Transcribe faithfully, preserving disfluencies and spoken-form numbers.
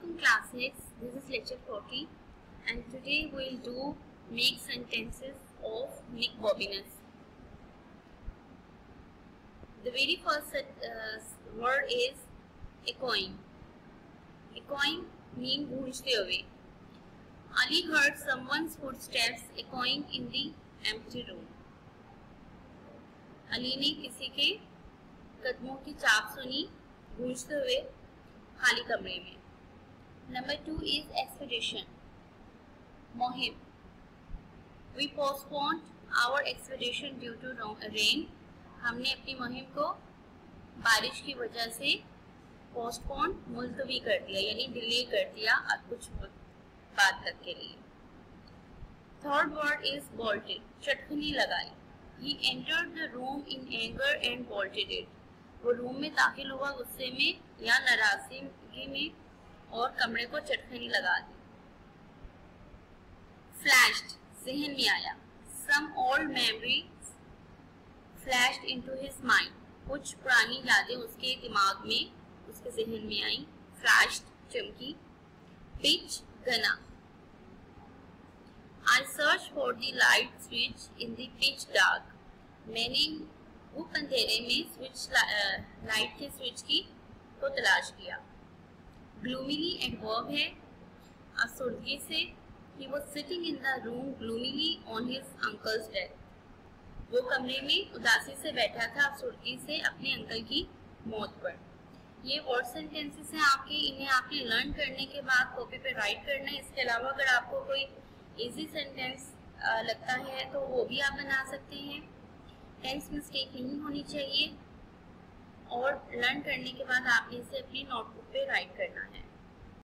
Welcome classmates, this is lecture forty and today we will do make sentences of Nick Bobinus. The very first uh, word is echoing. Echoing means गूंजते हुए. Ali heard someone's footsteps echoing in the empty room. Ali ने किसी के कदमों की चाप सुनी गूंजते हुए खाली कमरे में. Number two is expedition. Mohim. We postponed our expedition due to rain. हमने अपनी मुहिम को बारिश की वजह से पोस्टपोन मुलतवी कर दिया यानी डिले कर दिया अब कुछ बात तक के लिए. Third word is bolted. चटकनी लगाई. He entered the room in anger and bolted it. वो रूम में दाखिल हुआ गुस्से में या नाराजगी में और कमरे को चटकनी लगा दी. Flashed, जहन में आया. Some old memories flashed into his mind. कुछ पुरानी यादें उसके दिमाग में उसके जहन में आई. Flashed, चमकी. Pitch, गना. I searched for the light switch in the pitch dark. मैंने धूप अंधेरे में स्विच लाइट के स्विच की को तलाश किया. Gloomily adverb है आसुर्दगी से. He was sitting in the room gloomily on his uncle's death. वो कमरे में उदासी से बैठा था आसुर्दगी से अपने अंकल की मौत पर. ये वर्ड सेंटेंसेस हैं आपके. इन्हें आपने लर्न करने के बाद कॉपी पे राइट करना है. इसके अलावा अगर आपको कोई इजी सेंटेंस लगता है तो वो भी आप बना सकते हैं. टेंस मिस्टेक नहीं होनी चाहिए और लर्न करने के बाद आपने इसे अपनी नोटबुक पे राइट करना है.